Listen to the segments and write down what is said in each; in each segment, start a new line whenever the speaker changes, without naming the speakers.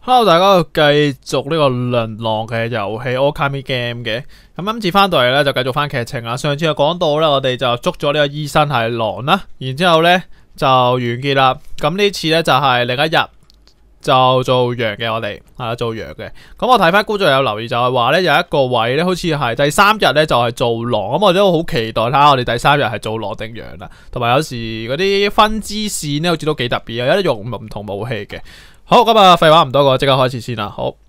Hello，大家繼續呢個輪狼嘅遊戲 Okami Game 嘅。咁今次翻到嚟咧就繼續翻劇情啦。上次就講到咧，我哋就捉咗呢個醫生係狼啦，然之後咧就完結啦。咁呢次咧就係另一日就做羊嘅，我哋係啦做羊嘅。咁我睇翻觀眾有留意就係話咧有一個位咧好似係第三日咧就係做狼，咁我都好期待睇下我哋第三日係做狼定羊啦。同埋有時嗰啲分支線咧好似都幾特別啊，有得用唔同武器嘅。好，咁啊，廢話唔多講，即刻開始先啦。好，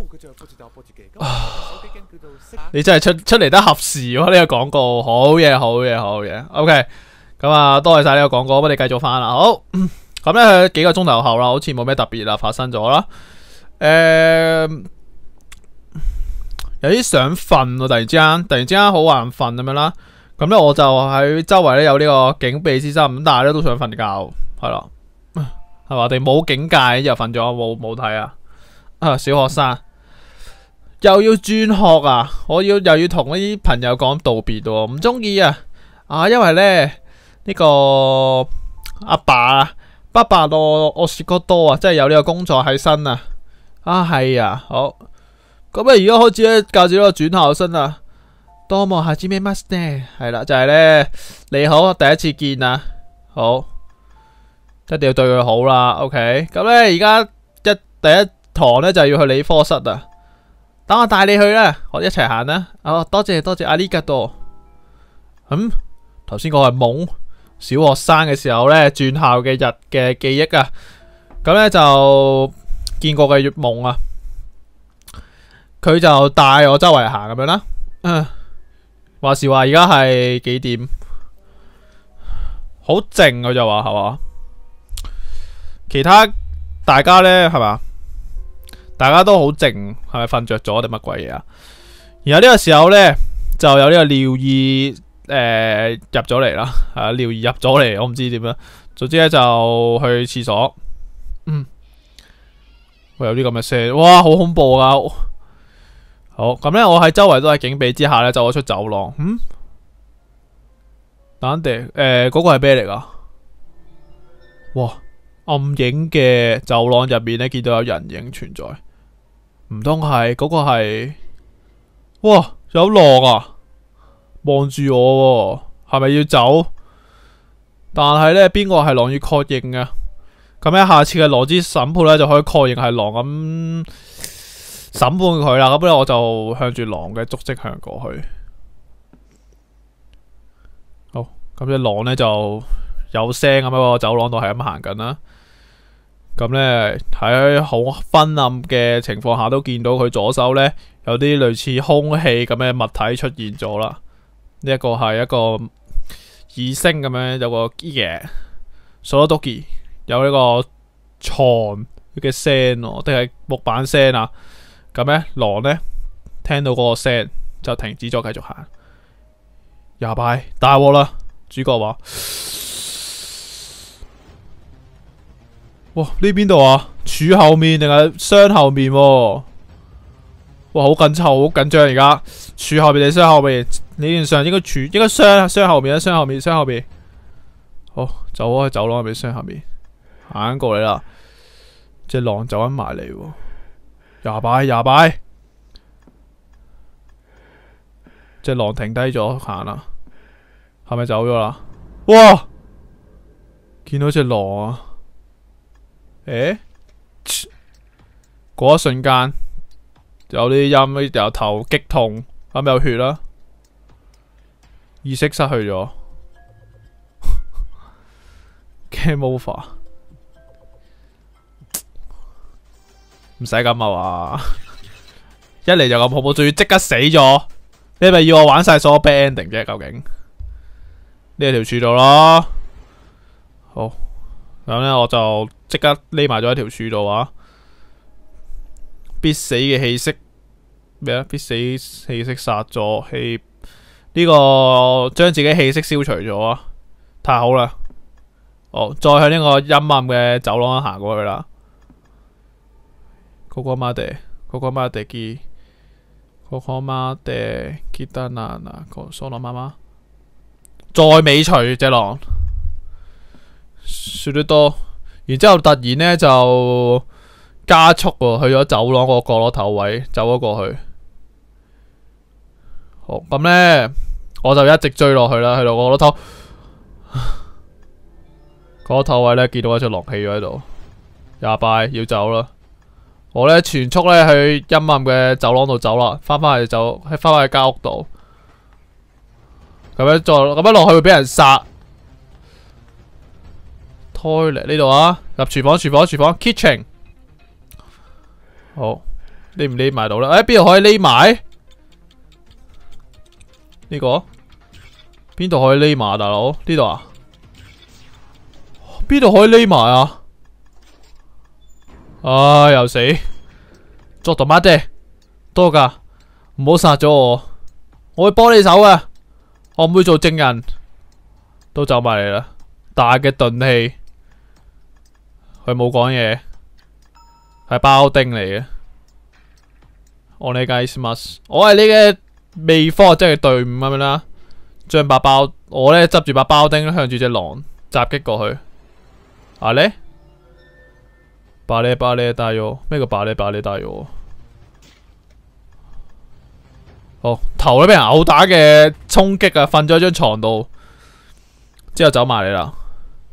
你真係出嚟得合時喎，呢個廣告，好嘢，好嘢，好嘢。OK，咁啊，多謝晒呢個廣告，我哋繼續翻啦。好，咁咧幾個鐘頭後啦，好似冇咩特別啦發生咗啦。有啲想瞓喎，突然之間好眼瞓咁樣啦。咁咧我就喺周圍咧有呢個警備之心，咁但係咧都想瞓覺，係啦。係嘛？我哋冇警戒又瞓咗，冇睇啊！小學生又要轉學啊！我又要同啲朋友講道別喎，唔中意啊！因為咧呢個阿爸咯，我說過多啊，即係有呢個工作喺身啊！係啊，好咁啊！而家開始咧教住呢個轉校生啊，多麼下知咩乜呢？係啦，就係咧你好，第一次見啊，好。一定要對佢好啦 ，OK。咁咧而家第一堂咧就要去理科室啊。等我帶你去啦，我一齊行啦。多謝阿里嘎多。頭先個係夢，小學生嘅時候咧轉校嘅日嘅記憶啊。咁咧就見過嘅夢啊。佢就帶我周圍行咁樣啦。話時話而家係幾點？好靜佢就話係嘛？其他大家呢係嘛？大家都好靜，係咪瞓着咗定乜鬼嘢啊？然後呢個時候呢，就有呢個尿意入咗嚟啦，尿意入咗嚟，我唔知點樣。總之呢，就去廁所，會有啲咁嘅聲，哇，好恐怖啊！好，咁呢，我喺周圍都係警備之下呢，走咗出走廊。等陣嗰個係咩嚟噶？哇！暗影嘅走廊入面咧，見到有人影存在，唔通係嗰個係？哇，有狼啊！望住我喎，係咪要走？但係咧，邊個係狼要確認啊？咁咧，下次嘅狼之審判咧就可以確認係狼咁審判佢啦。咁咧，我就向住狼嘅足跡行過去。好，咁隻狼咧就有聲咁喺個走廊度係咁行緊啦。咁呢，喺好昏暗嘅情況下，都見到佢左手呢有啲類似空氣咁嘅物體出現咗啦。呢一個係一個異星咁樣，有個嘢，Sorodogi 有呢個床嘅聲喎，定係木板聲啊？咁呢，狼呢聽到嗰個聲就停止咗，繼續行。廿拜大鑊啦！主角話。哇！呢邊度啊？柱後面定係箱後面？哇！好緊湊，好緊張而家。柱後面定箱後面？理論上應該箱後面啦，箱後面。好，走開去走廊入面，箱後面行過嚟啦。隻狼走緊埋嚟喎，廿拜。隻狼停低咗行啦，係咪走咗啦？哇！見到隻狼啊！嗰一瞬間有啲音，由頭擊痛，咁有血啦，意識失去咗，game over，唔使咁啊嘛，一嚟就咁恐怖，仲要即刻死咗，你係咪要我玩晒所有 bad ending 啫？究竟呢條柱度咯，好。咁呢，我就即刻匿埋咗一條柱度啊！必死嘅氣息咩啊？必死氣息殺咗氣，呢個將自己氣息消除咗啊！太好啦！好，再向呢個陰暗嘅走廊行過去啦。ここまで來たなそのまま。再尾隨隻狼。說得多，然之後突然呢就加速喎，去咗走廊個角落頭位，走咗過去。好，咁呢，我就一直追落去啦，去到角落頭。角落頭位呢，見到一隻狼企咗喺度，廿拜要走啦。我呢，全速呢去陰暗嘅走廊度走啦，翻返去間屋度。咁樣落去會俾人殺。toilet 呢度啊，入廚房 kitchen。好，匿唔匿埋到啦？邊度可以匿埋？呢個邊度可以匿埋啊，大佬？呢度啊？邊度可以匿埋啊？唉，又死！作到乜啫？多噶，唔好殺咗我，我會幫你手嘅，我唔會做證人。都走埋嚟啦，大嘅鈍器，佢冇講嘢，係包丁嚟嘅。我呢介 smash， 我係你嘅未科，即係隊伍咁樣啦。將把包，我呢執住把包丁向住隻狼襲擊過去。啊咧？巴咧大咗，咩叫巴咧大咗？好，頭都俾人毆打嘅衝擊啊！瞓咗喺張床度，之後走埋嚟啦，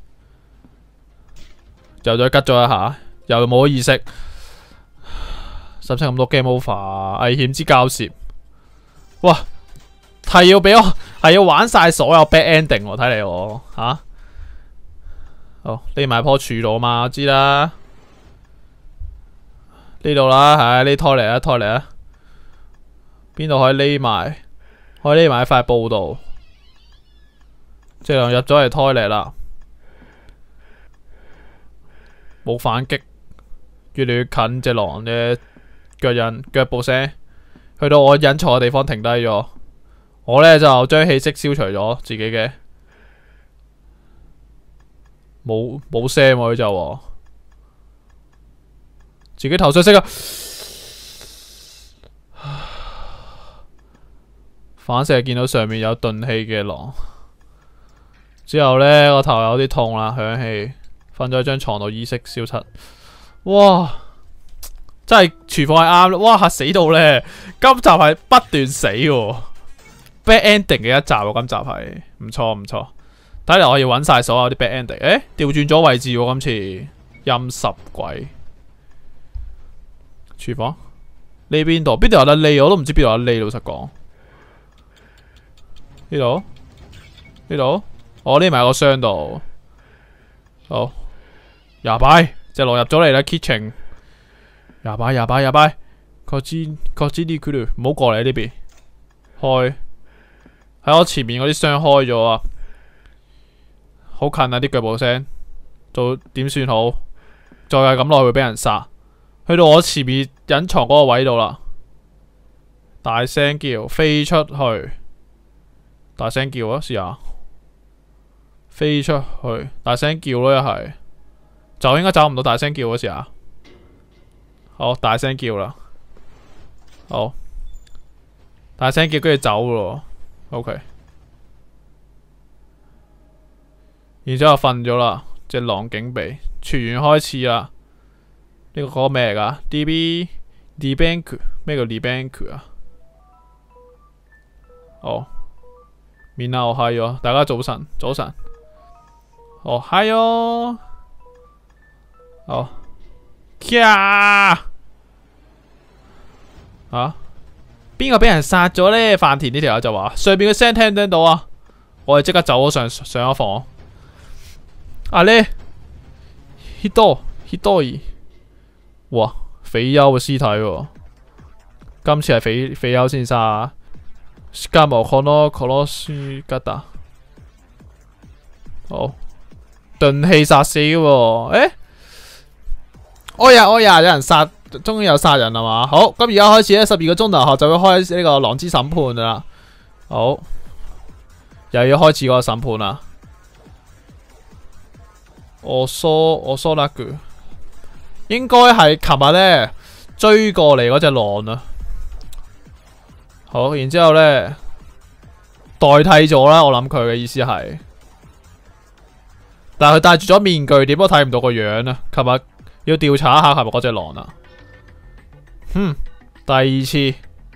又再吉咗一下，又冇意識，使唔使咁多 game over？危險之交涉，哇！係要玩晒所有 bad ending 喎，睇嚟我吓。好，匿埋棵樹度嘛，我知啦。呢度啦，係呢拖嚟啊！邊度可以匿埋？可以匿埋喺塊布度。隻狼入咗嚟toilet啦，冇反擊，越嚟越近隻狼嘅腳步聲，去到我隱藏嘅地方停低咗。我呢就將氣息消除咗自己嘅，冇聲喎，佢就自己投水式啊！反射見到上面有鈍器嘅狼，之後呢，個頭有啲痛啦，響起，瞓咗喺張床度，意識消失。哇！真係廚房係啱，哇嚇死到呢！今集係不斷死喎 ，bad ending 嘅一集喎，今集係唔錯。睇嚟我要揾晒所有啲 bad ending。誒，調轉咗位置喎，今次陰濕鬼。廚房匿邊度有得匿？我都唔知邊度有得匿，老實講。呢度，我匿埋個箱度。好，廿擺，隻狼入咗嚟啦 ，kitchen。廿擺，各支啲佢哋唔好過嚟呢邊。開，喺我前面嗰啲箱開咗啊，好近啊啲腳步聲，做點算好？再係咁落去會俾人殺。去到我前面隱藏嗰個位度啦，大聲叫，飛出去。大聲叫啊！試下飛出去，大聲叫咯，一係就應該找唔到大聲叫嗰時啊！好，大聲叫啦，好，大聲叫跟住走咯 ，OK。然之後瞓咗啦，隻狼警備，全員開始啦。呢個講咩嚟噶 ？DB，debank 咩叫 debank 啊？哦。面啊，我嗨咗，大家早晨。哦，嗨喲，好，呀，邊個俾人殺咗呢？飯田呢條友就話上邊嘅聲聽唔聽到啊？我哋即刻走咗上咗房。啊咧 ，Hidori，哇，匪優嘅屍體喎，今次係匪優先殺啊！しかもこの殺し方，好鈍器殺死喎！誒，哎呀，有人殺，終於有殺人啦嘛！好，咁而家開始咧，12個鐘頭後就會開呢個狼之審判啦。好，又要開始嗰個審判啦。我疏啦句，應該係琴日咧追過嚟嗰隻狼啊。好，然之後咧代替咗啦，我諗佢嘅意思係，但係佢戴住咗面具，點都睇唔到個樣啊！琴日要調查一下係咪嗰隻狼啊？第二次，其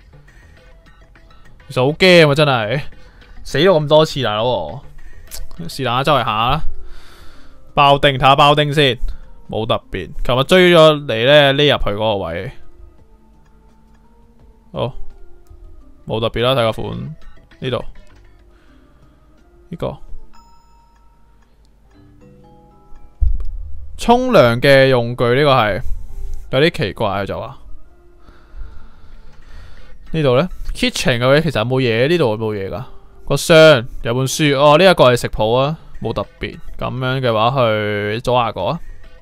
實好驚啊，真係死咗咁多次大佬，是但周圍行啦，爆丁睇下爆丁先，冇特別。琴日追咗嚟咧，匿入去嗰個位，好冇特別啦，睇個款呢度呢個沖涼嘅用具，呢個係有啲奇怪就話。呢度呢 kitchen 嘅位其實有冇嘢？呢度有冇嘢噶？個箱有本書哦，呢一個係食譜啊，冇特別。咁樣嘅話去左下角啊，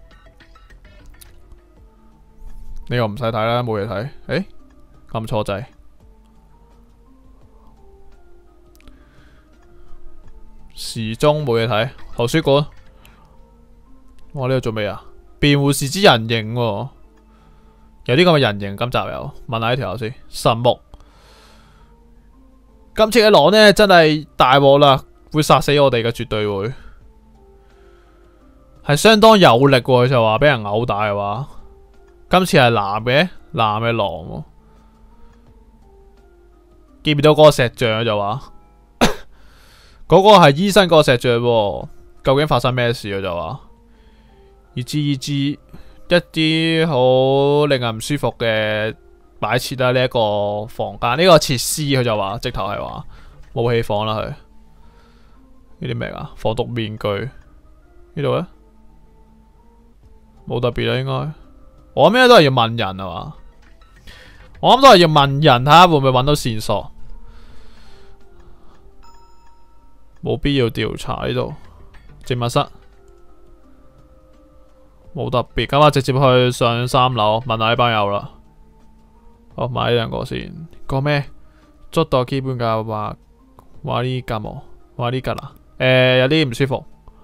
呢個唔使睇啦，冇嘢睇。誒，撳錯掣。時鐘冇嘢睇，圖書館。哇，呢度做咩啊？辯護士之人形喎。有啲咁嘅人形，今集有問下呢條友先。神木，今次嘅狼呢真係大鑊啦，會殺死我哋嘅，絕對會係相當有力喎。就話俾人毆打嘅話，今次係男嘅狼喎，見唔到嗰個石像就話嗰個係醫生嗰個石像喎，究竟發生咩事啊？就話意知。一啲好令人唔舒服嘅擺設啦，呢一個房間，呢個設施佢就話，直頭係話武器房啦，佢呢啲咩啊？防毒面具呢度咧冇特別啦，應該我諗咩都係要問人啊嘛，我諗都係要問人睇下會唔會揾到線索，冇必要調查呢度證物室。冇特別，咁啊直接去上3樓問下呢班友啦。好，買呢兩個先。個咩？捉到基本價話呢格冇，話呢格啦。有啲唔舒服。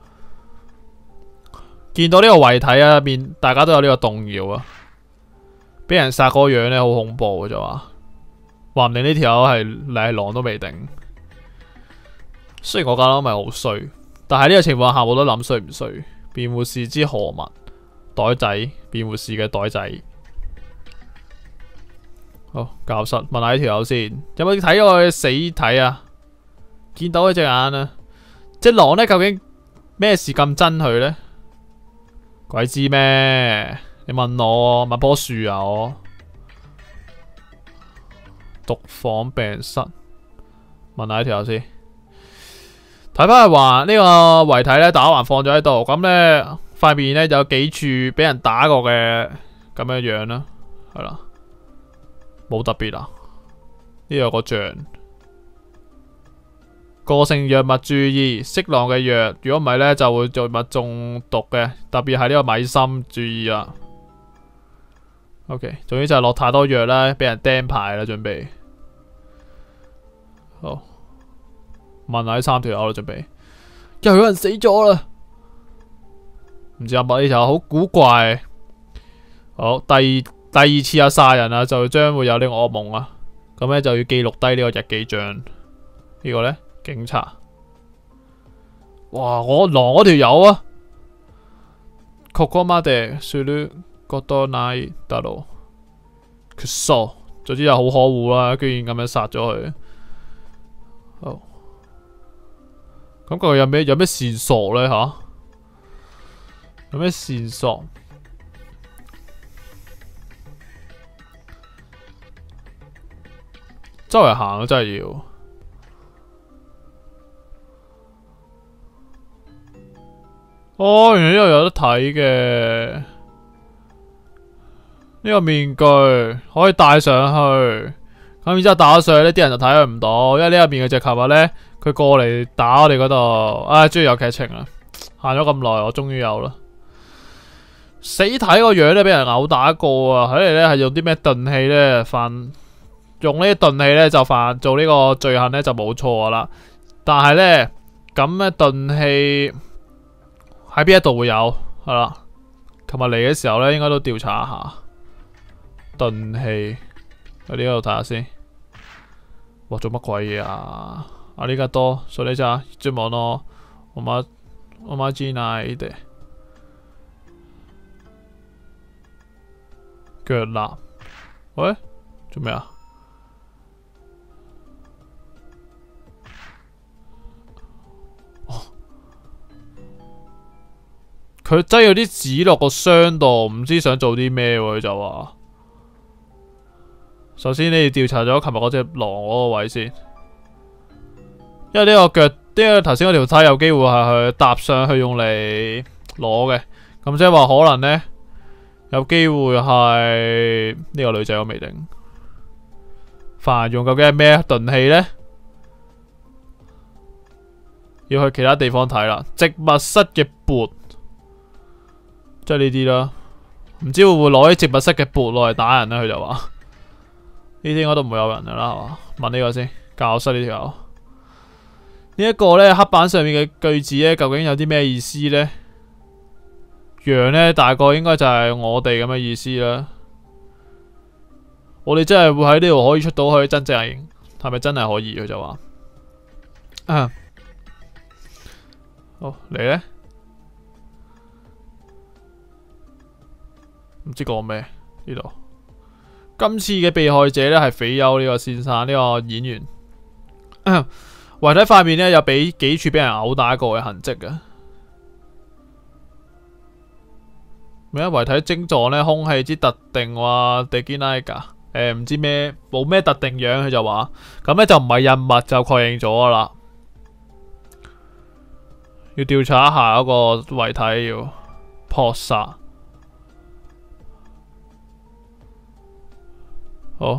見到呢個遺體啊，面大家都有呢個動搖啊。俾人殺嗰個樣咧，好恐怖嘅就話唔定呢條友係狼都未定。雖然我覺得咪好衰，但係呢個情況下我都諗衰唔衰。辯護士之何物？袋仔，辯護士嘅袋仔。好，教室問下呢條友先，有冇睇過佢死體啊？見到佢隻眼啊！隻狼呢，究竟咩事咁憎佢呢？鬼知咩？你問我，問棵樹啊我。毒房病室，問下呢條友先。睇翻係話呢個遺體呢，打橫放咗喺度，咁呢。塊面呢有幾處俾人打過嘅咁樣樣啦，係啦，冇特別啊。呢度有個像，個性藥物注意，適量嘅藥，如果唔係呢就會藥物中毒嘅，特別係呢個米心注意啦。OK， 總之就係落太多藥啦，俾人釘牌啦，準備。好，問下呢3條友啦，準備。又有人死咗啦！唔知阿伯呢條好古怪。好，第二次有殺人啊，就將會有呢個噩夢啊。咁呢就要記錄低呢個日記帳。呢個呢，警察。哇！我狼嗰條友啊，ここまですることないだろう。決數，總之就好可惡啦，居然咁樣殺咗佢。好，咁佢有咩線索呢？吓？有咩線索？周圍行啊，真係要。哦，原來呢度有得睇嘅。呢個面具可以戴上去，咁然之後戴咗上去呢啲人就睇佢唔到，因為呢個面具隻琴日呢，佢過嚟打我哋嗰度。唉，終於有劇情啦！行咗咁耐，我終於有啦。死體個樣咧，俾人毆打過啊！睇嚟咧係用啲咩鈍器咧用呢啲鈍器咧就做呢個罪行咧就冇錯啦。但係咧咁嘅鈍器喺邊一度會有係啦？琴日嚟嘅時候咧，應該都調查一下鈍器喺呢度睇下先。哇！做乜鬼嘢啊？啊呢家多，所以就專門咯，我媽知嗱呢啲。 腳立，喂，做咩啊？佢擠咗啲紙落個箱度，唔知想做啲咩喎？佢就話，首先你要調查咗琴日嗰隻狼嗰個位先，因為呢個腳，因為頭先嗰條梯有機會係去搭上去用嚟攞嘅，咁即係話可能呢，有機會係呢個女仔我未定，凡用究竟係咩鈍器呢？要去其他地方睇啦，植物室嘅缽。即係呢啲啦，唔知會唔會攞啲植物室嘅缽落嚟打人咧？佢就話呢啲應該都唔會有人噶啦，係嘛？問呢個先，教室呢條呢一個咧，黑板上面嘅句子咧，究竟有啲咩意思呢？羊呢，大概應該就係我哋咁嘅意思啦。我哋真係會喺呢度可以出到去真正係咪真係可以？佢就話好你呢？唔知講咩呢度？今次嘅被害者呢係匪丘呢個先生呢個演員，遺體塊面呢有俾幾處俾人毆打過嘅痕跡嘅。咩啊？遺體症狀呢，空氣之特定話地基拉噶，唔知咩冇咩特定樣，佢就話咁呢就唔係印物就確認咗啦。要調查一下嗰個遺體，要撲殺。好，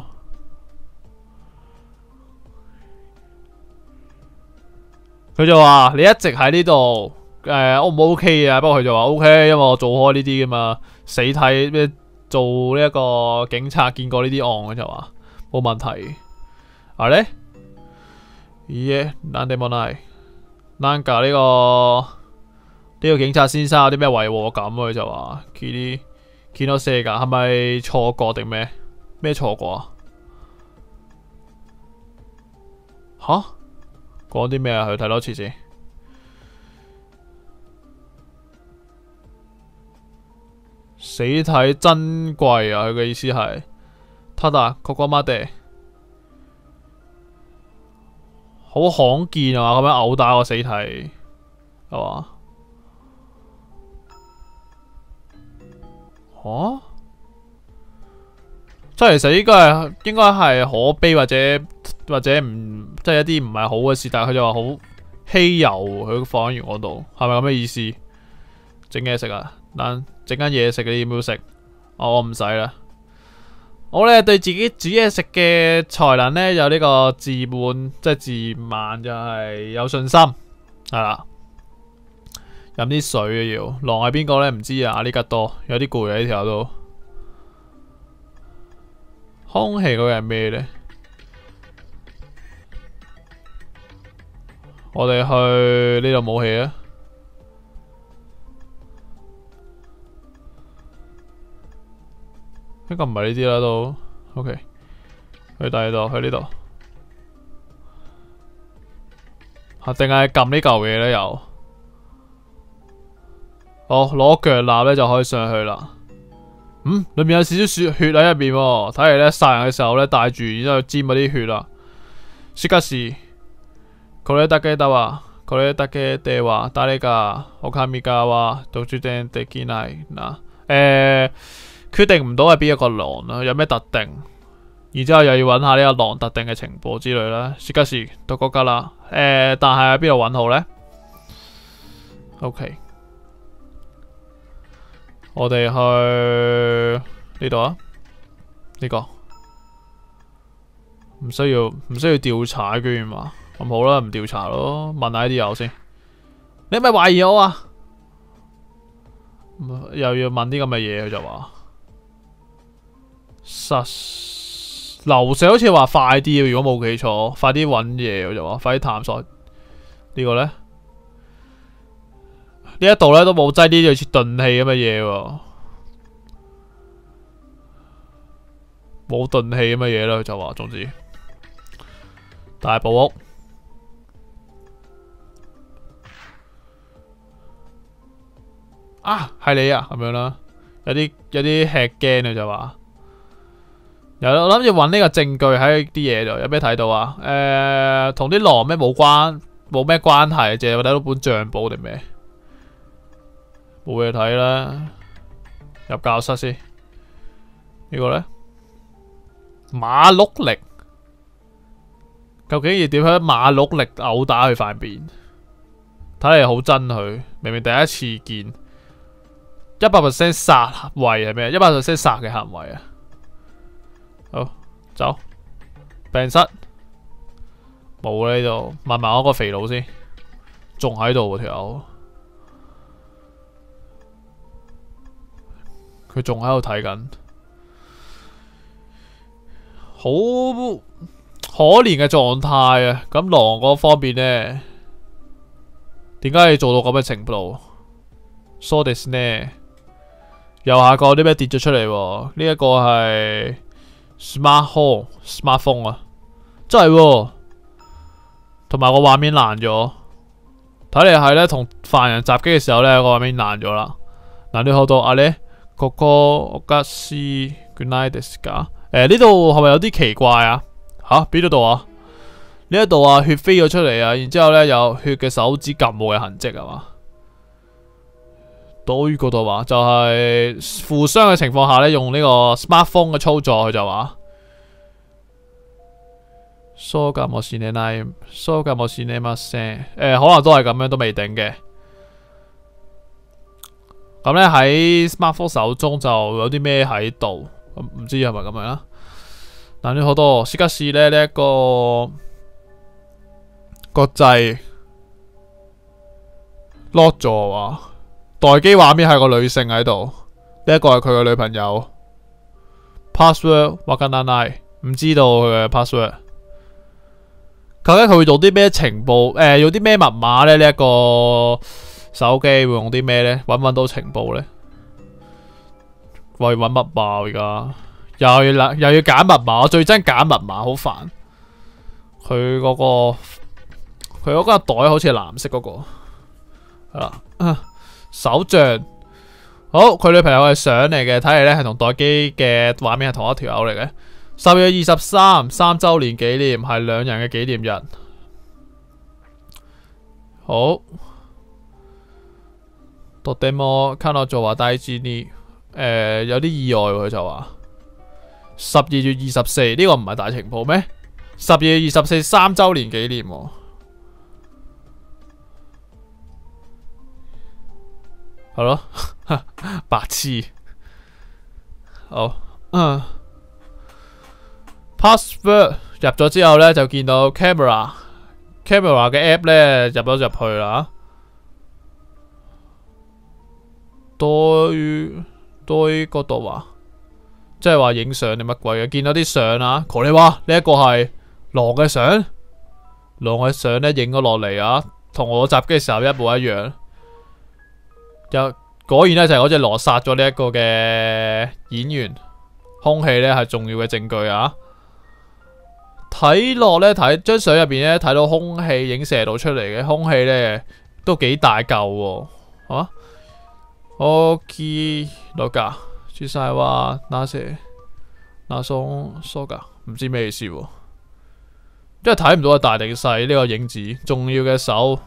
佢就話你一直喺呢度，O 唔 OK 啊？不過佢就話 OK，因為我做開呢啲噶嘛，死體咩做呢一個警察見過呢啲案，佢就話冇問題。係咧，咦？難定冇難？難噶呢個警察先生有啲咩違和感？佢就話見到射噶，係咪錯覺定咩？咩錯過啊？吓？講啲咩啊？去睇多次先。死體珍貴啊！佢嘅意思係，他達確瓜媽地好罕見啊！咁樣毆打個死體係嘛？吓？即係其實應該係可悲或者唔即係一啲唔係好嘅事，但係佢就話好稀有，佢放喺完嗰度，係咪咁嘅意思？整嘢食啊？嗱，整緊嘢食你要唔要食？我唔使啦。我咧對自己煮嘢食嘅才能咧有呢個自滿，即係自慢就係有信心，係啦。飲啲水要。狼係邊個咧？唔知啊。呢吉多有啲攰啊！呢條都。空氣嗰個係咩呢？我哋去呢度冇氣啊！應該唔係呢啲啦都。OK， 去第二度，去呢度。定係撳呢嚿嘢呢？又。哦，攞腳立呢就可以上去啦。裏面有少少血喺入邊喎，睇嚟咧殺人嘅時候咧帶住，然之後沾嗰啲血啦。しかし、これだけだわ。これだけでは誰がお上は特定できないな。決定唔到係邊一個狼啦，有咩特定？然之後又要揾下呢個狼特定嘅情報之類啦。しかし、どこから但係喺邊度揾好呢 ？OK。我哋去呢度啊，呢個唔需要調查居然嘛？咁好啦，唔調查咯，問下呢啲友先。你係咪懷疑我啊？又要問啲咁嘅嘢，佢就話樓上好似話快啲，如果冇記錯，快啲揾嘢，佢就話快啲探索。呢個呢？呢一度咧都冇擠啲類似鈍器咁嘅嘢喎，冇鈍器咁嘅嘢啦，佢就話總之大寶屋啊，係你啊咁樣啦，有啲吃驚佢就話我諗住揾呢個證據喺啲嘢度，有咩睇到啊？同啲狼咩冇咩關係，淨係睇到本賬簿定咩？冇嘢睇啦，入教室先。呢個呢？馬碌力，究竟要點喺馬碌力毆打佢塊面？睇嚟好憎佢，明明第一次見，100% 殺位係咩？100% 殺嘅行為啊！好，走病室冇呢度，問埋我個肥佬先，仲喺度喎條友，佢仲喺度睇緊，好可憐嘅狀態啊！咁狼嗰方面呢，點解要做到咁嘅程度？So this 呢？右下角啲咩跌咗出嚟喎？呢一個係。smartphone 啊，真係喎，同埋個畫面爛咗，睇嚟係咧同犯人襲擊嘅時候咧個畫面爛咗啦。嗱，你睇到啊咧，哥哥我家私 good night ですか？呢度係咪有啲奇怪啊？吓邊度啊？呢一度啊，血飛咗出嚟啊，然之後咧有血嘅手指撳冇嘅痕跡係嘛？對嗰度話就係負傷嘅情況下咧，用呢個 smartphone 嘅操作，佢就話そうかもしれない，そうかもしれません。可能都係咁樣，都未定嘅。咁咧喺 smartphone 手中就有啲咩喺度，唔知係咪咁樣啦。嗱，呢好多，しかし咧呢一個國際 lock 咗啊！待機畫面係個女性喺度，呢一個係佢嘅女朋友。password わからない，唔知道佢嘅 password。究竟佢會用啲咩情報？用啲咩密碼呢？呢一個手機會用啲咩呢？揾到情報呢？喂，揾密碼而家，又要揀密碼，我最憎揀密碼，好煩。佢嗰個袋好似係藍色嗰個，係啦。手杖，好，佢女朋友嘅相嚟嘅，睇嚟咧係同待機嘅畫面係同一條友嚟嘅。10月23 3周年紀念係兩人嘅紀念日。好，とても彼女は大事に，有啲意外佢就話12月24呢個唔係大情報咩？12月24 3周年紀念喎。係咯，白痴。好，password 入咗之後咧，就見到 camera 嘅 app 咧入咗入去啦。多於嗰度啊，即係話影相定乜鬼嘅？見到啲相啊，你話呢一個係狼嘅相，狼嘅相咧影咗落嚟啊，同我襲擊嘅時候一模一樣。果然咧就係嗰隻羅殺咗呢一個嘅演員，兇器咧係重要嘅證據啊！睇落咧睇張相入邊咧睇到兇器影射到出嚟嘅兇器咧都幾大嚿喎，係嘛？OK，老架，主晒話那些那松蘇噶，唔知咩意思喎，因為睇唔到係大定細呢個影子，重要嘅手。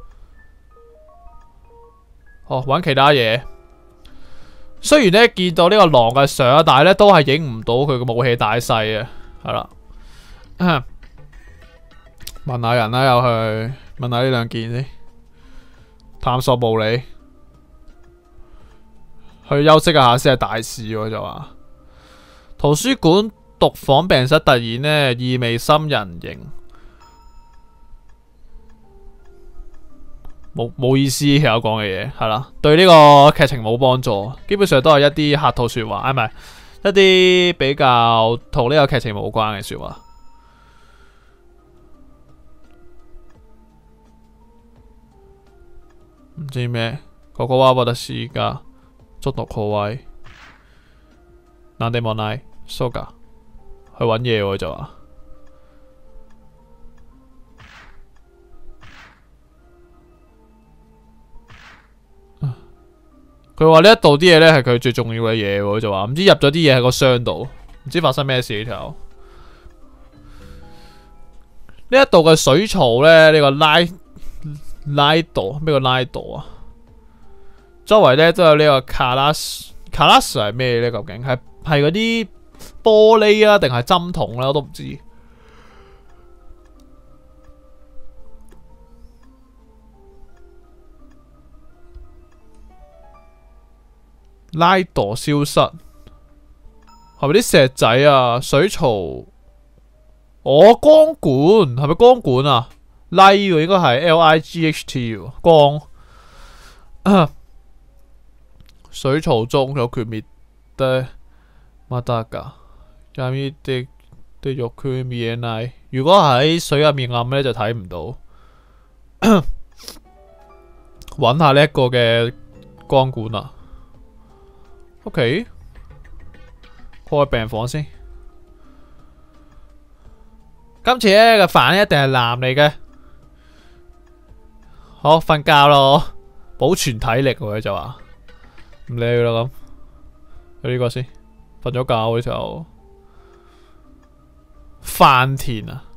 揾其他嘢。雖然咧見到呢個狼嘅相，但係咧都係影唔到佢嘅武器大細啊。係啦，問下人啦，又去問下呢兩件先。探索部理，去休息一下先係大事喎，就話。圖書館毒房病室突然呢意味深人形。冇意思，有講嘅嘢係啦，對呢個劇情冇幫助，基本上都係一啲客套說話，唔係一啲比較同呢個劇情冇關嘅說話。唔知咩？ここは私がちょっと怖い。なんでもない。そうか。去揾嘢喎就話。佢話呢一度啲嘢咧係佢最重要嘅嘢喎，就話唔知入咗啲嘢喺個箱度， 唔知發生咩事呢條。呢一度嘅水槽咧，呢個拉朵咩個拉朵啊？周圍咧都有呢個卡拉斯係咩咧？究竟係嗰啲玻璃啊，定係針筒咧？我都唔知。拉朵消失，係咪啲石仔啊？水槽，光管係咪光管啊？拉喎，應該係 LIGHT 光。水槽中有缺滅的乜得㗎？入面的肉缺滅奶。如果喺水入面暗咧，就睇唔到。揾下呢一個嘅光管啦。OK， 開病房先。今次呢個飯一定係藍嚟嘅。好，瞓覺咯，保存體力佢就話。唔理佢啦咁，有呢個先。瞓咗覺嘅時候，飯田啊，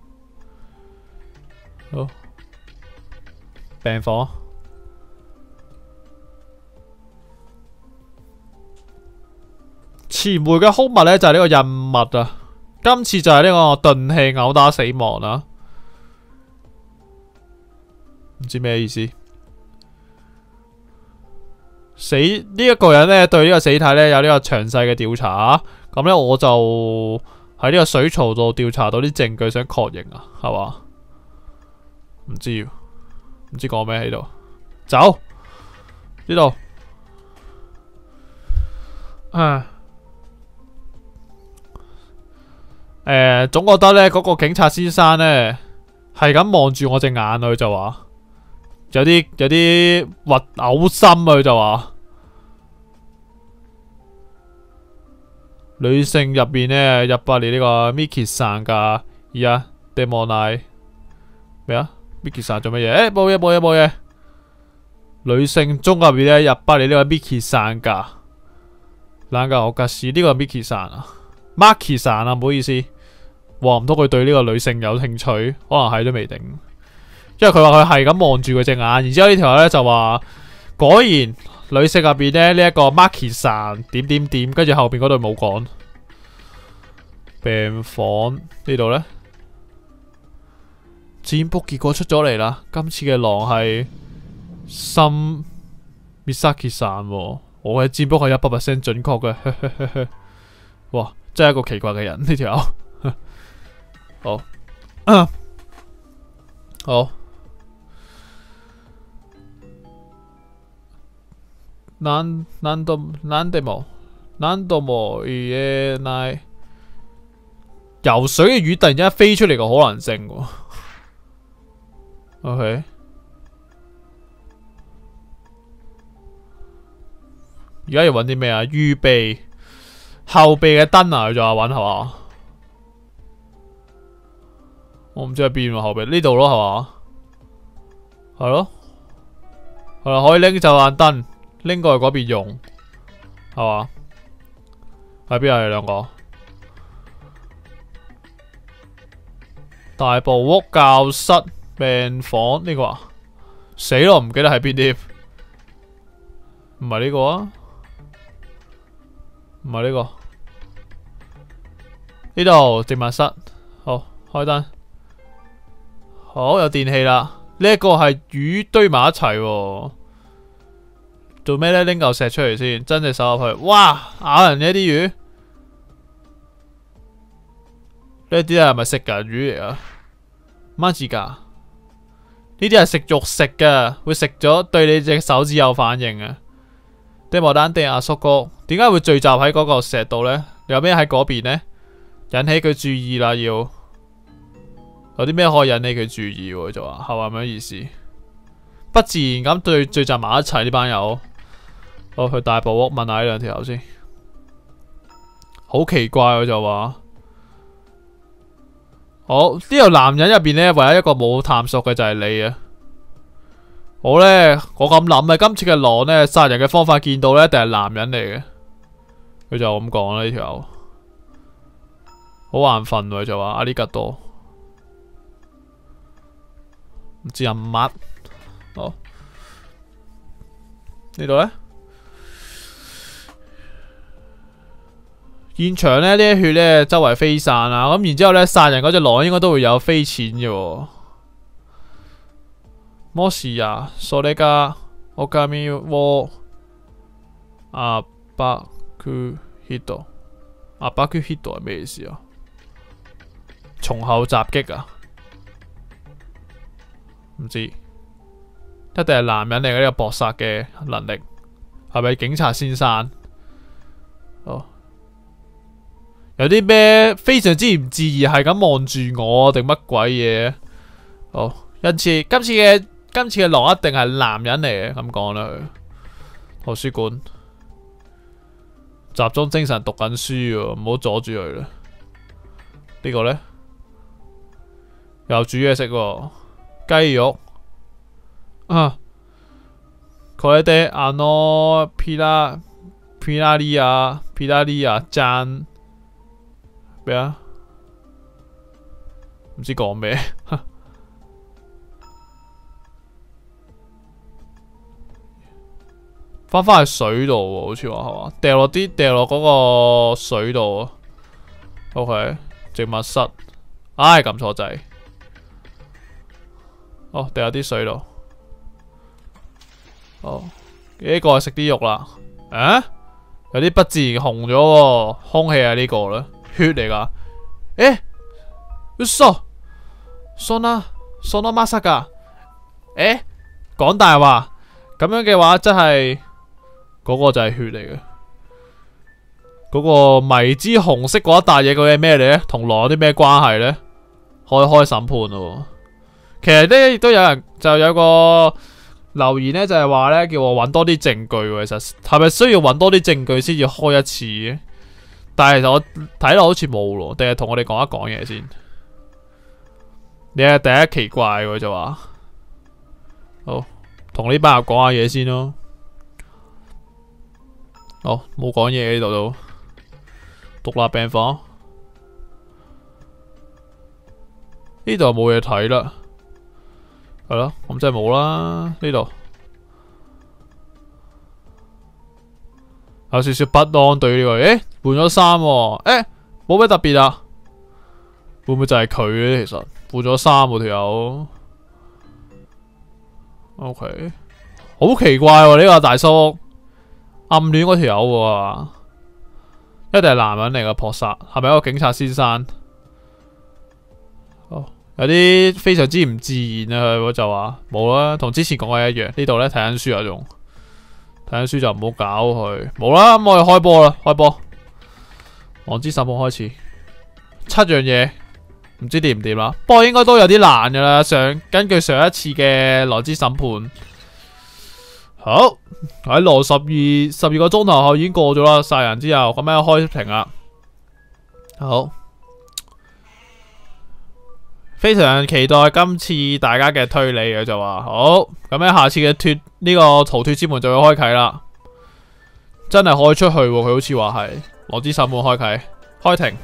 好，病房。前回嘅兇物呢，就係呢個刃物啊，今次就係呢個鈍器毆打死亡啦，唔知咩意思。死呢一個人呢，對呢個死體呢有呢個詳細嘅調查，咁呢，我就喺呢個水槽度調查到啲證據，想確認啊，係嘛？唔知講咩喺度，走呢度，總覺得呢嗰個警察先生呢係咁望住我隻眼，佢就話有啲嘔心啊，佢就話女性入邊呢入不嚟呢個 Miki さん噶，而家でもない咩啊 ？Miki さん做乜嘢？冇嘢。女性中入邊呢入不嚟呢個 Miki さん噶，冷噶我格士呢個 Miki さん啊 ，Maki さん啊，唔好意思。話唔通佢對呢個女性有興趣，可能係都未定。因為佢話佢係咁望住佢隻眼，然之後呢條友咧就話，果然女性入邊咧呢一個 Maki さん點，跟住後邊嗰度冇講。病房呢度呢，占卜結果出咗嚟啦，今次嘅狼係森 Misaki さん，我嘅占卜係100% 準確嘅。哇，真係一個奇怪嘅人呢條友。好，好。何度も言えない游水嘅魚突然間飛出嚟嘅可能性喎。OK， 而家要揾啲咩啊？預備後備嘅燈啊，佢就話揾係嘛？我唔知喺邊喎，後備呢度咯係嘛？係咯，係啦，可以拎就眼燈，拎過去嗰邊用，係嘛？喺邊啊？你兩個？大部屋、教室、病房呢個啊？死咯，唔記得喺邊添。唔係呢個啊？唔係呢個。呢度植物室，好，開燈。好，有電器啦。呢一個係魚堆埋一齊喎，做咩呢？拎嚿石出嚟先，伸隻手入去，哇！咬人嘅啲魚，呢啲係咪食人魚嚟啊？乜字㗎？呢啲係食肉食㗎，會食咗對你隻手指有反應啊！地摩丹地亞叔哥，點解會聚集喺嗰個石度呢？有咩喺嗰邊呢？引起佢注意啦，要。有啲咩可以引起佢注意喎？就話係咪咁意思？不自然咁聚集埋一齊呢班友。我去大埔屋問下呢兩條友先。好奇怪我就話。好，呢個男人入邊呢，唯一一個冇探索嘅就係你啊！我呢，我咁諗啊，今次嘅狼呢，殺人嘅方法見到呢，一定係男人嚟嘅。佢就咁講啦，呢條友。 好眼瞓喎，就話阿呢格多，唔知阿乜。好，呢度咧，現場咧啲血咧周圍飛散啊，咁然之後咧殺人嗰隻狼應該都會有飛錢嘅喎。摩士呀，索呢家我加咪喎阿巴庫 hit， 阿巴庫 hit 係咩意思啊？從後襲擊啊？唔知，一定係男人嚟嘅呢個搏殺嘅能力，係咪警察先生？哦，有啲咩非常之唔自然係咁望住我定乜鬼嘢？哦，今次嘅狼一定係男人嚟嘅，咁講啦。圖書館集中精神讀緊書喎，唔好阻住佢啦。呢個呢，又煮嘢食喎，雞肉啊！佢哋阿諾皮拉利亞讚咩啊？唔知講咩。翻去水度喎，好似話係嘛？掉落嗰個水度啊。OK， 植物室，唉，撳錯掣。哦，掉落啲水度。哦，呢個係食啲肉啦。啊？有啲不自然紅咗喎，空氣係呢個啦，血嚟噶。誒，Sona Masaka。誒，講大話，咁樣嘅話真係。嗰個就係血嚟嘅，嗰個迷之紅色嗰一笪嘢，究竟係咩嚟咧？同狼有啲咩關係咧？開審判咯。其實咧亦都有人就有個留言咧，就係話咧叫我揾多啲證據。其實係咪需要揾多啲證據先至開一次嘅？但係其實我睇落好似冇咯，定係同我哋講一講嘢先。你係第一奇怪喎，就話好同呢班人講下嘢先咯。哦，冇講嘢呢度都獨立病房，呢度冇嘢睇啦，係咯，咁真係冇啦。呢度有少少不安對呢個，換咗衫喎，冇咩特別啊，會唔會就係佢咧？其實換咗衫喎條友 ，OK， 好奇怪喎呢個大叔。暗戀嗰條友喎，一定係男人嚟嘅撲殺，係咪一個警察先生？哦，有啲非常之唔自然啊！佢就話冇啦，同之前講嘅一樣。呢度咧睇緊書啊，仲睇緊書就唔好搞佢。冇啦，咁我哋開波啦，開波。狼之審判開始，7樣嘢，唔知掂唔掂啦。不過應該都有啲難噶啦。根據上一次嘅狼之審判。好喺羅12個鐘頭後已經過咗啦，殺人之後咁樣開庭啦。好，非常期待今次大家嘅推理嘅就話好，咁樣下次嘅呢個逃脫之門就會開啟啦。真係可以出去喎，佢好似話係狼之審判開庭。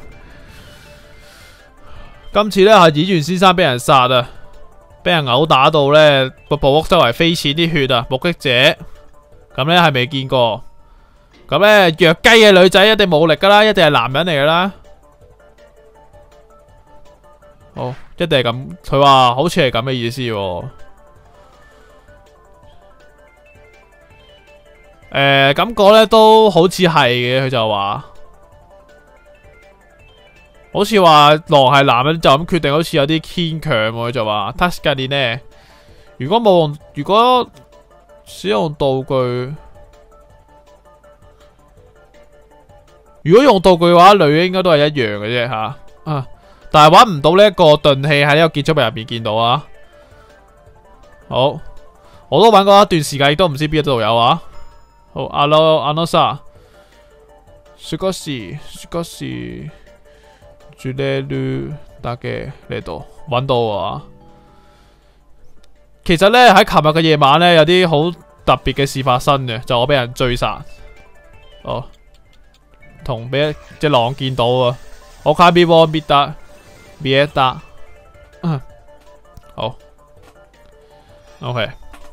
今次呢係演員先生俾人殺啊！俾人毆打到呢個部屋周圍飛濺啲血啊！目擊者咁呢係未見過，咁呢弱雞嘅女仔一定冇力噶啦，一定係男人嚟噶啦。好，一定係咁，佢話好似係咁嘅意思喎。咁講呢都好似係嘅，佢就話。好似話狼係男人就咁決定，好似有啲牽強喎。佢就話 Tascani 呢，如果使用道具，如果用道具嘅話，女應該都係一樣嘅啫吓。但係揾唔到呢一個鈍器喺呢個建築物入邊見到啊。好，我都揾過一段時間，亦都唔知邊度有啊。好，阿諾莎，少し。住呢度得嘅呢度揾到啊！其實呢，喺琴日嘅夜晚呢，有啲好特別嘅事發生嘅，就我俾人追殺，哦，同俾隻狼見到啊！ 我卡 B 波 B 得 B 一得，好 OK。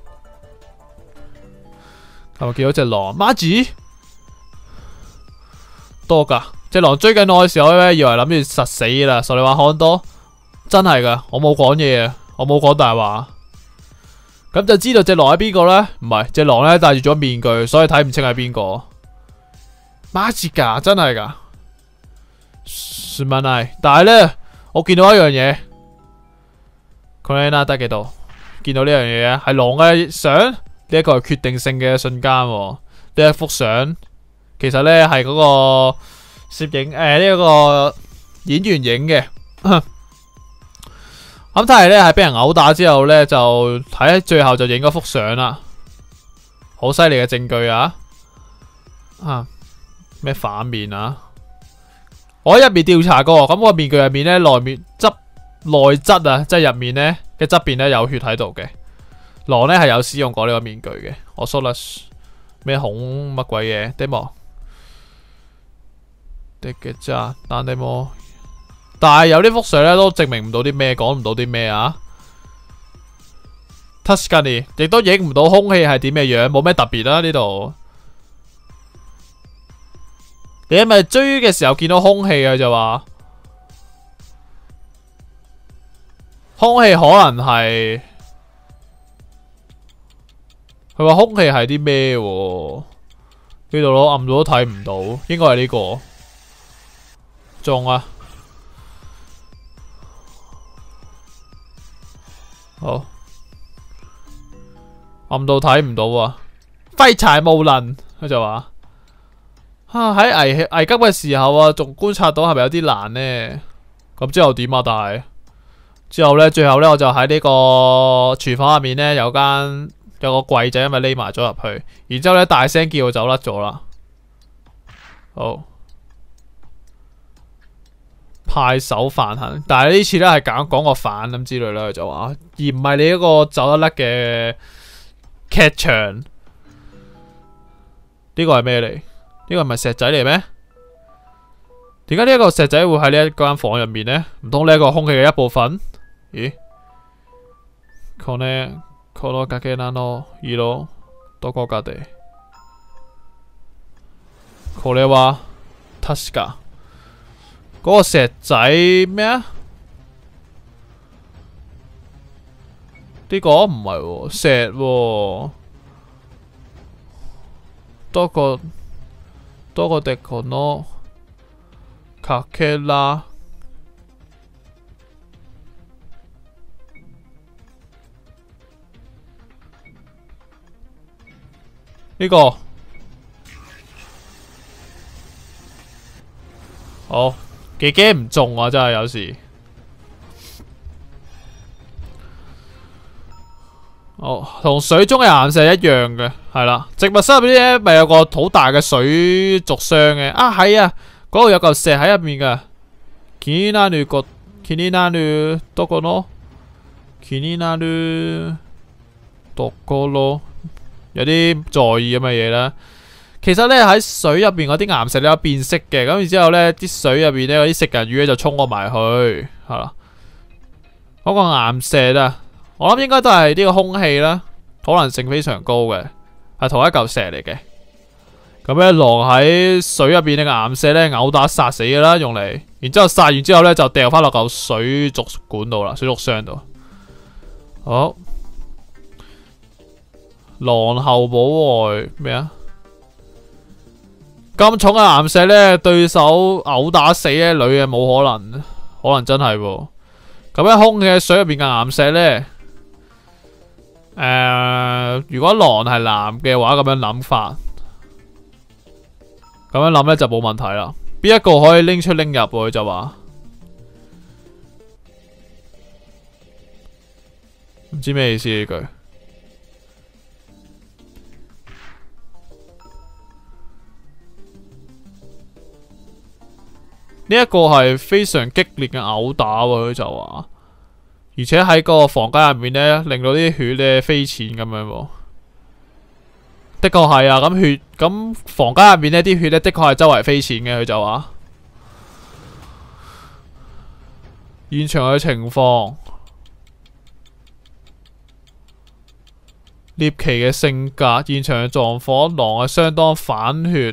係咪見到隻狼？媽子多㗎，隻狼追緊我嘅時候咧，以為諗住實死啦。實你話看多，真係㗎，我冇講嘢啊，我冇講大話。咁就知道隻狼係邊個咧？唔係，隻狼咧戴住咗面具，所以睇唔清係邊個。媽子㗎，真係㗎。算問係，但係咧，我見到一樣嘢，佢呢得幾度？見到呢樣嘢啊，係狼嘅相。呢一個係決定性嘅瞬間，呢一幅相其實咧係嗰個攝影呢一個演員影嘅。咁但係咧係俾人毆打之後咧，就喺最後就影嗰幅相啦，好犀利嘅證據啊！咩反面啊？我喺入面調查過，咁個面具入面咧內質啊，即係入面咧嘅側邊咧有血喺度嘅。狼咧係有使用過呢個面具嘅，我 s o l 咩恐乜鬼嘢 demo 的嘅咋，但 demo， 但係有呢幅相咧都證明唔到啲咩，講唔到啲咩啊。Tuscany 亦都影唔到空氣係點嘅樣，冇咩特別啦呢度。你係咪追嘅時候見到空氣啊？就話空氣可能係。佢話空氣係啲咩？呢度咯，暗到都睇唔到，應該係呢個中啊！好，暗到睇唔到啊！廢柴無能，佢就話喺危急嘅時候啊，仲觀察到係咪有啲難呢？咁之後點啊？但係之後呢，最後呢，我就喺呢個廚房入面呢，有個櫃仔，因為匿埋咗入去，然之後咧大聲叫走甩咗啦。好，派手犯行，但係呢次咧係講個反咁之類啦，佢就話，而唔係你一個走得甩嘅劇場。呢個係咩嚟？呢個係咪石仔嚟咩？點解呢一個石仔會喺呢一間房入面呢？唔通呢一個空氣嘅一部分？咦？このかけらの色どこかでこれは確か嗰個石仔咩啊？呢個唔係喎，石喎。どこでこのかけら呢個好幾驚唔中啊！真係有時。哦，同水中嘅岩石一樣嘅，係啦。植物室入邊咧，咪有個好大嘅水族箱嘅。啊，係啊，嗰度有嚿石喺入面嘅。気になるところ，気になるところ。有啲在意咁嘅嘢啦。其實咧喺水入邊嗰啲岩石咧有變色嘅，咁然之後咧啲水入邊咧嗰啲食人魚咧就衝過埋去，係啦。嗰個岩石啊，我諗應該都係呢個空氣啦，可能性非常高嘅，係同一嚿石嚟嘅。咁咧狼喺水入邊嘅岩石咧毆打殺死嘅啦，用嚟，然之後殺完之後咧就掉翻落嚿水族管度啦，水族箱度。好。狼後補外咩啊？咁重嘅岩石咧，對手毆打死咧女嘅冇可能，可能真係喎。咁喺空氣嘅水入邊嘅岩石咧，如果狼係男嘅話，咁樣諗法，咁樣諗咧就冇問題啦。邊一個可以拎出拎入？佢就話唔知咩意思呢句。呢一個係非常激烈嘅毆打喎，佢就話，而且喺個房間入面咧，令到啲血咧飛濺咁樣喎。的確係啊，咁房間入面呢啲血咧的確係周圍飛濺嘅，佢就話。 現場嘅情況，獵奇嘅性格，現場嘅狀況，狼係相當反血。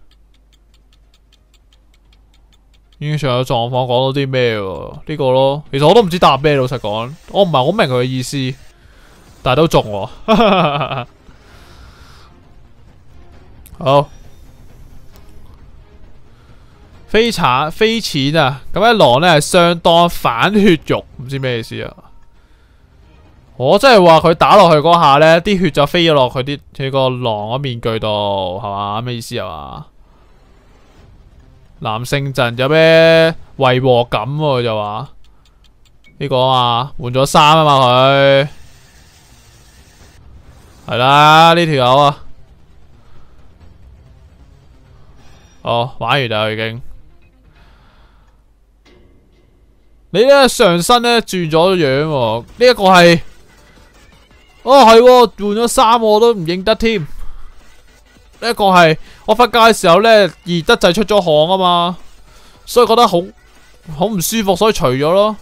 現場嘅狀況講到啲咩喎？呢個咯，其實我都唔知答咩，老實講，我唔係好明佢嘅意思，但係都中喎。好。飛錢啊！咁咧狼咧係相當反血肉，唔知咩意思啊？我真係話佢打落去嗰下咧，啲血就飛咗落佢個狼個面具度，係嘛？咩意思啊？嘛？男性陣有咩違和感喎？就話呢個啊嘛，換咗衫啊嘛佢係啦，呢條友啊，哦玩完啦已經。你咧上身咧轉咗樣喎，呢一個係，哦係換咗衫我都唔認得添。呢一個係我瞓覺嘅時候咧熱得滯出咗汗啊嘛，所以覺得好唔舒服，所以除咗咯。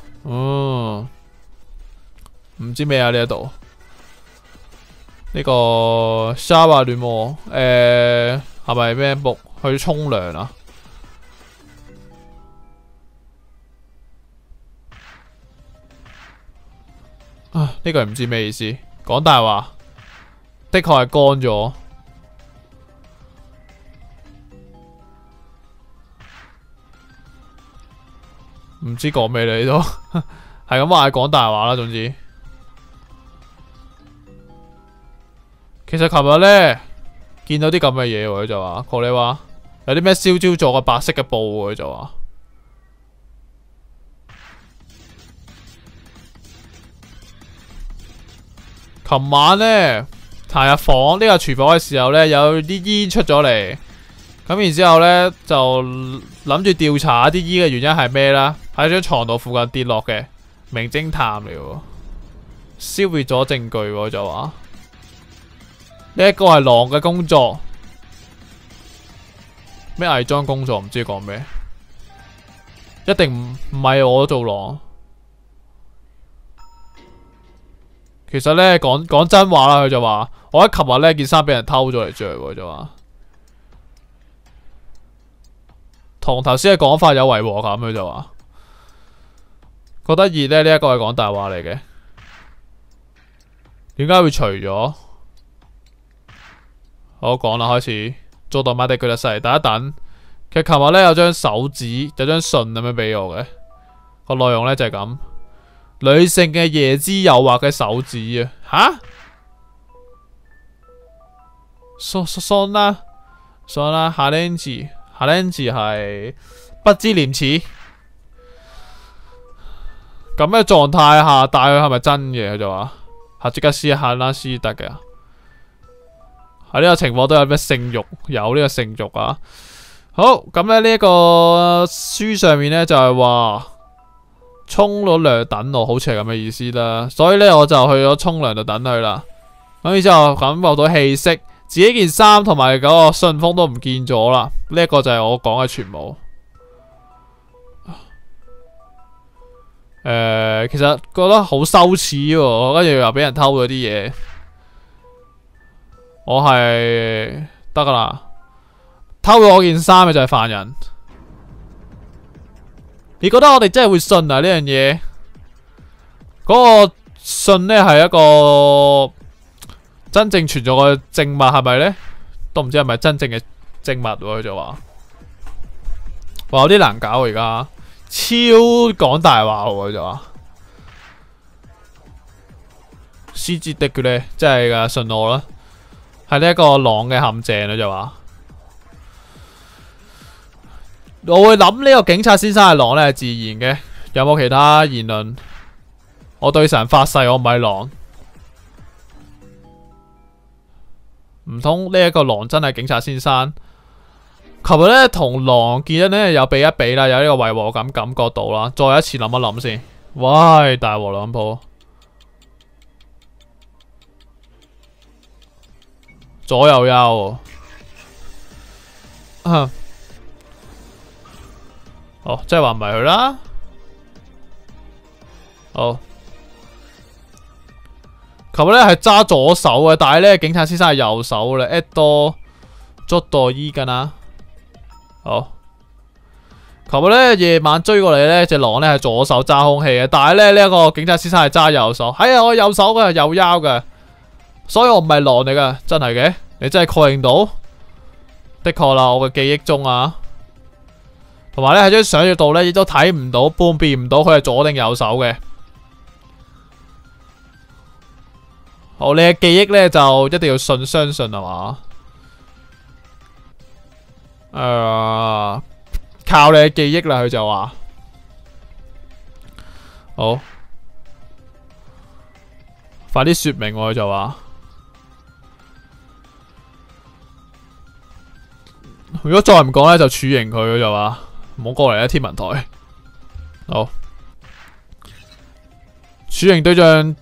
唔知咩啊呢一度？呢個 shower 暖喎，係咪咩木去沖涼啊？啊！呢個唔知咩意思，講大話，的確係乾咗。唔知講咩你都係咁話係講大話啦。總之，其實琴日咧見到啲咁嘅嘢喎，佢就話學你話有啲咩燒焦咗嘅白色嘅布，佢就話。琴晚呢，行入房呢個廚房嘅時候呢，有啲煙出咗嚟，咁然之後呢就諗住調查啲煙嘅原因係咩啦？喺張床度附近跌落嘅，名偵探嚟喎，消滅咗證據喎，就話呢一個係狼嘅工作，咩偽裝工作唔知講咩，一定唔係我做狼。其實咧講真話啦，佢就話我喺琴日呢件衫俾人偷咗嚟着喎，就話同頭先嘅講法有違和感，佢就話覺得熱呢，呢一個係講大話嚟嘅，點解會除咗？好講啦，開始做到馬地佢就細，等一等。其實琴日呢有張手指，有張信咁樣俾我嘅，個內容呢就係咁。女性嘅夜之誘惑嘅手指啊，吓？son 啦夏玲字係不知廉恥。咁嘅狀態下帶佢係咪真嘅？佢就話下即刻試一下啦，先得嘅。喺呢個情況都有咩性慾？有呢個性慾啊！好，咁咧呢一個書上面呢，就係話。沖咗涼等我，好似係咁嘅意思啦。所以呢，我就去咗沖涼度等佢啦。咁然之後感覺到氣息，自己件衫同埋嗰個信封都唔見咗啦。呢一個就係我講嘅全部。其實覺得好羞恥喎，跟住又俾人偷咗啲嘢。我係得噶啦，偷咗我件衫嘅就係犯人。你覺得我哋真係會信啊呢樣嘢？嗰個信呢係一個真正存在嘅證物係咪呢？都唔知係咪真正嘅證物喎。佢就話有啲難搞而家，超講大話喎。佢就話施之的嘅呢，真係噶，信我啦。係呢一個狼嘅陷阱啦，就話。我會諗呢個警察先生係狼呢係自然嘅，有冇其他言論？我對神發誓，我唔係狼。唔通呢一個狼真係警察先生？琴日呢同狼見咗呢有比一比啦，有呢個違和感感覺到啦。再一次諗一諗先。喂，大鑊兩鋪，左右右。哦，即係話唔係佢啦。 好。琴日咧係揸左手嘅，但係咧警察先生係右手嘅。at 多捉到依緊啦。好。琴日咧夜晚追過嚟咧，隻狼咧係左手揸空氣嘅，但係咧呢一個警察先生係揸右手。係啊，我右手嘅，右腰嘅，所以我唔係狼嚟噶，真係嘅。你真係確認到？的確啦，我嘅記憶中啊。同埋咧喺張相度咧，亦都睇唔到，判別唔到佢係左定右手嘅。好，你嘅記憶咧就一定要相信係嘛？靠你嘅記憶啦，佢就話。好，快啲說明佢就話。如果再唔講咧，就處刑佢就話。唔好過嚟啦，天文台。好，處刑對象，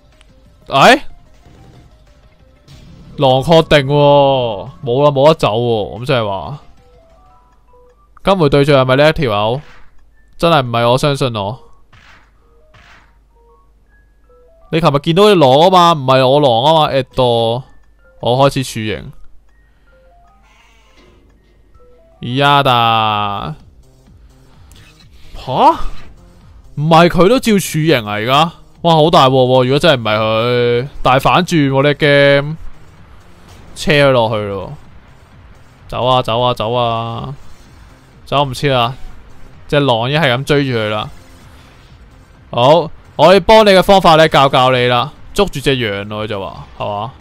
狼確定喎，冇啦，冇得走喎，咁即係話，金梅對象係咪呢一條友？真係唔係，我相信我。你琴日見到隻狼啊嘛，唔係我狼啊嘛，我開始處刑。呀da，吓？唔係佢都照處刑啊而家？哇，好大鑊喎！如果真係唔係佢，大反轉我哋 game。車佢落去咯，走啊走啊走啊，走唔切啦！隻狼已經係咁追住佢啦。好，我可以幫你嘅方法咧教你啦，捉住隻羊咯，佢就話係嘛？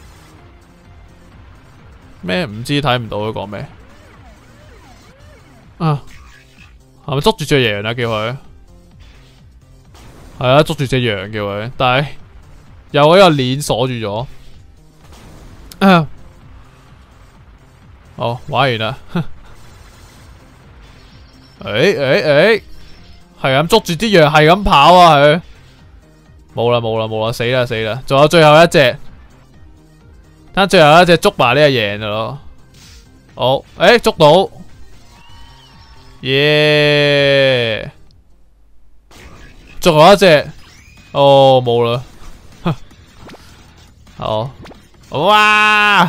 咩唔知睇唔到佢講咩？啊，係咪捉住隻羊啊？叫佢係啊，捉住隻羊叫佢，但係有嗰個鏈鎖住咗。好，玩完啦。係咁捉住啲羊，係咁跑啊佢。冇啦，死啦！仲有最後一隻，等最後一隻捉埋呢就贏咗咯。好，捉到，耶！仲有一隻，哦冇啦。好。哇！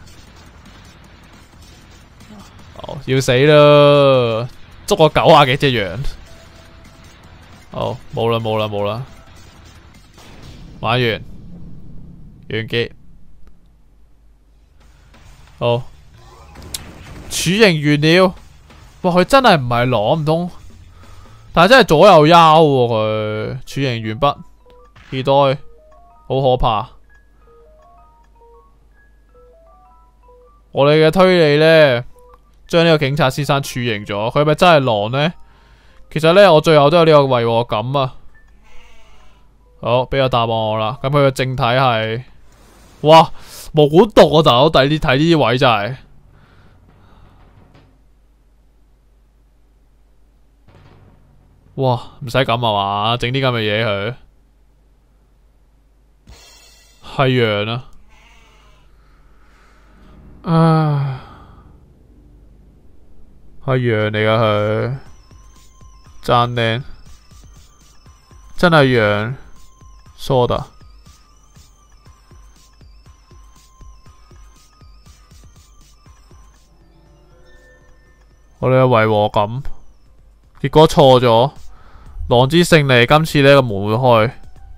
哦，要死啦！捉我90幾隻羊。好，冇啦，玩完，完結。好，處刑完了。哇，佢真係唔係狼唔通？但係真係左右腰喎佢。處刑完畢，期待，好可怕。我哋嘅推理呢，將呢個警察先生處刑咗，佢係咪真係狼呢？其實呢，我最後都有呢個違和感啊。好，俾個答案我啦。咁佢嘅正體係，哇，冇估到啊！大佬睇呢啲位真係，哇，唔使咁啊嘛，整啲咁嘅嘢佢，係羊啊！係羊嚟噶佢，讚靚，真係羊，疏達。我哋嘅違和感，結果錯咗，狼之勝利，今次呢個門會開。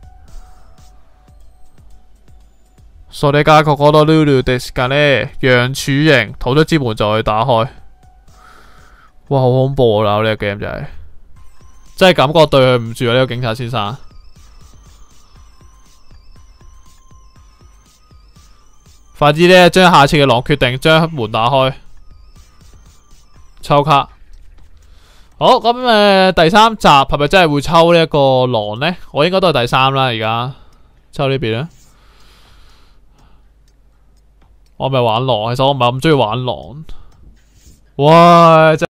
索尼加確嗰多溜溜的時間呢，羊處刑，土咗之門就可以打開。哇，好恐怖啊！呢個 game 真係感覺對佢唔住啊！呢個警察先生，快啲呢，將下次嘅狼決定將門打開，抽卡。好，咁第三集係咪真係會抽呢一個狼呢？我應該都係第三啦，而家抽呢邊啊。我咪玩狼，其實我唔係咁中意玩狼。哇！